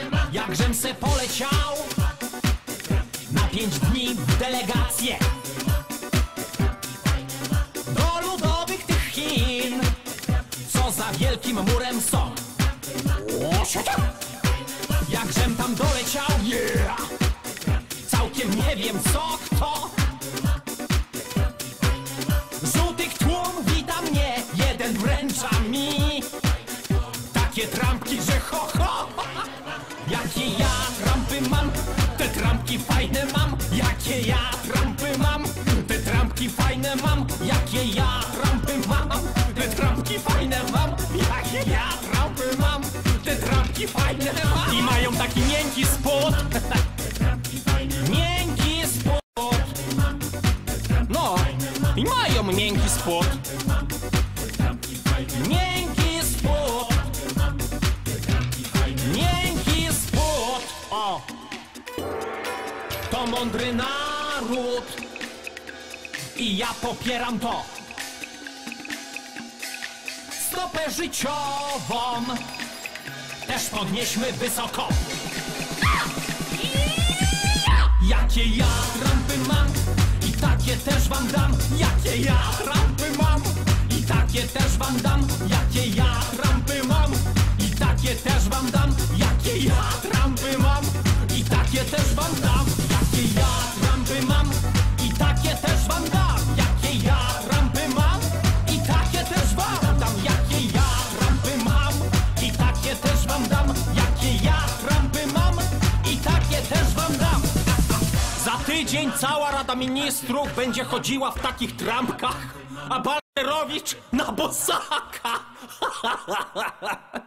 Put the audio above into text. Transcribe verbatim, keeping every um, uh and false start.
Jakżem se poleciał na pięć dni w delegację do ludowych tych Chin, co za wielkim murem są. Jakżem tam doleciał, yeah! Całkiem nie wiem co, kto. Żółtych tłum wita mnie, jeden wręcza mi takie trampki, że ho, ho. Jakie ja trampy mam, te trampki fajne mam. Jakie ja trampy mam, te trampki fajne mam. Jakie ja trampy mam, te trampki fajne mam. Jakie ja trampy mam, te trampki fajne mam. I mają taki miękki spód. Miękki spód. No, i mają miękki spód. Miękki spód. Miękki spód. O! To mądry naród i ja popieram to. Stopę życiową też podnieśmy wysoko. Jakie ja trampy mam i takie też wam dam. Jakie ja trampy mam i takie też wam dam. Jakie ja trampy mam i takie też wam dam. Jakie ja trampy mam i takie też wam dam. Jakie ja trampy mam i takie też wam dam. Jakie ja trampy mam i takie też wam dam. Jakie ja trampy mam i takie też wam dam. Jakie ja trampy mam i takie też wam dam. Za tydzień cała Rada Ministrów będzie chodziła w takich trampkach, a Balcerowicz na bosaka.